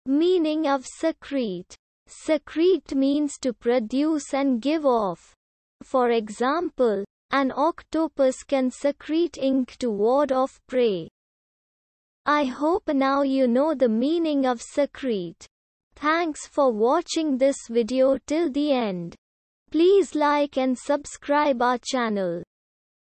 Meaning of secrete. Secrete means to produce and give off. For example, an octopus can secrete ink to ward off prey. I hope now you know the meaning of secrete. Thanks for watching this video till the end. Please like and subscribe our channel.